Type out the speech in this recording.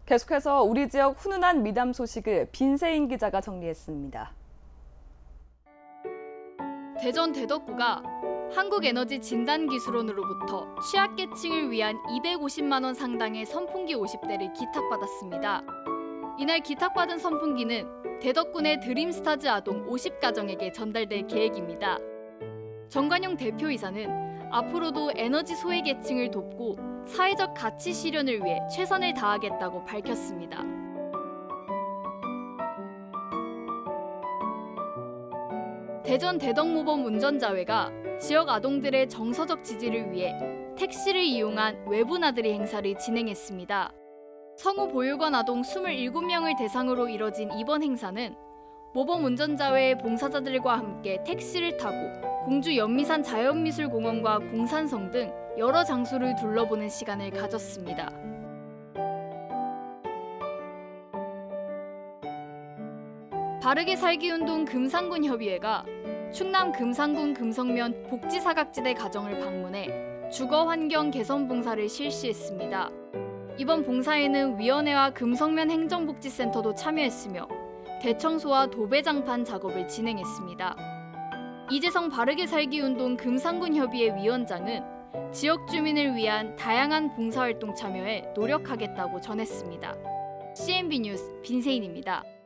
계속해서 우리 지역 훈훈한 미담 소식을 빈세인 기자가 정리했습니다. 대전 대덕구가 한국에너지진단기술원으로부터 취약계층을 위한 250만 원 상당의 선풍기 50대를 기탁받았습니다. 이날 기탁받은 선풍기는 대덕구 내 드림스타즈 아동 50가정에게 전달될 계획입니다. 정관용 대표이사는 앞으로도 에너지 소외계층을 돕고 사회적 가치 실현을 위해 최선을 다하겠다고 밝혔습니다. 대전 대덕모범 운전자회가 지역 아동들의 정서적 지지를 위해 택시를 이용한 외부 나들이 행사를 진행했습니다. 성우 보육원 아동 27명을 대상으로 이뤄진 이번 행사는 모범 운전자회의 봉사자들과 함께 택시를 타고 공주 연미산 자연미술공원과 공산성 등 여러 장소를 둘러보는 시간을 가졌습니다. 바르게 살기 운동 금산군 협의회가 충남 금산군 금성면 복지사각지대 가정을 방문해 주거 환경 개선 봉사를 실시했습니다. 이번 봉사에는 위원회와 금성면 행정복지센터도 참여했으며 대청소와 도배장판 작업을 진행했습니다. 이재성 바르게 살기 운동 금산군 협의회 위원장은 지역 주민을 위한 다양한 봉사활동 참여에 노력하겠다고 전했습니다. CNB 뉴스 빈세인입니다.